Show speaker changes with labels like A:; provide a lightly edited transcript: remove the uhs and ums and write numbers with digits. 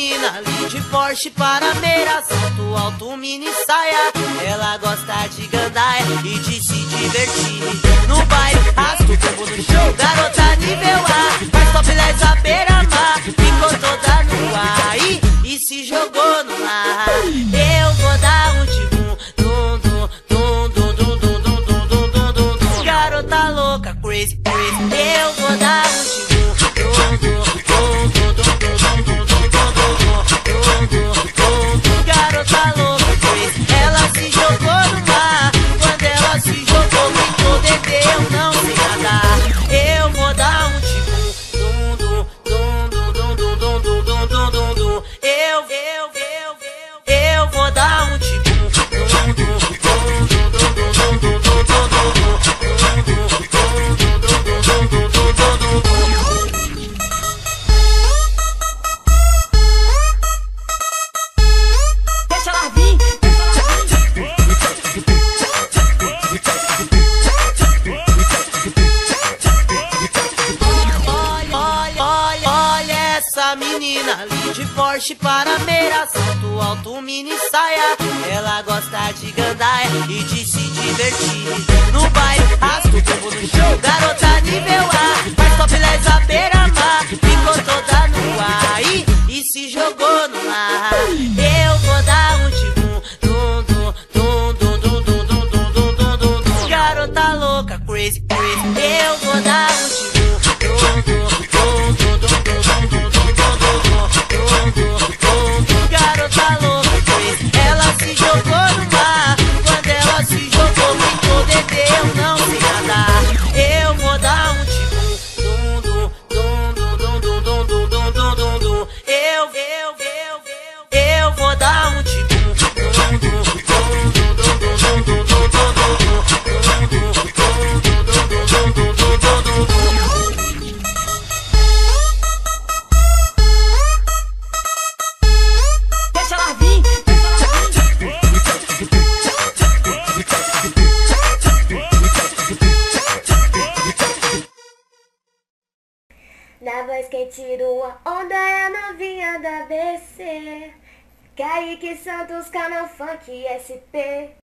A: menina ali de Porsche Panamera, salto alto, mini saia. Ela gosta de gandaia e de se divertir. No baile, arrasta o combo no show, garota nível A. Faz topless à beira-mar, ficou toda no ar e se jogou no mar. Eu vou dar um tibum, dum dum dum dum dum dum dum dum dum dum dum dum. Garota louca, crazy, crazy. Eu vou dar um tibum, dum dum dum dum dum dum dum dum dum dum dum. Garota louca, crazy. Ela se jogou no mar. Quando ela se jogou, ficou bebê, eu não sei nadar. Eu vou dar um tibum, dum dum dum dum dum dum dum dum dum dum dum. Eu vou dar um tibum, dum dum dum dum dum dum dum dum dum dum Deixa ela vir. Olha essa menina ali de Porsche Panamera, salto alto, mini saia. Ela gosta de gandaia e de se divertir. No baile, arrasta o combo no show, garota nível A. Faz topless à beira-mar, ficou toda no ar e se jogou no mar. Eu vou dar um tibum, dum dum dum dum dum dum dum dum dum dum dum. Garota louca, crazy, crazy. Eu vou dar um tibum, dum dum dum dum dum dum dum dum dum dum dum. Garota louca, crazy. Ela se jogou no mar. Quando ela se jogou, ficou bebê, eu não sei nadar. Eu vou dar um tibum, dum dum dum dum dum dum dum dum dum dum. Eu vou dar um tibum, dum dum dum dum dum dum dum dum dum Deixa ela vir.
B: Na voz quem tira uma onda é a novinha da BC. Kaique Santos, canal Funk SP.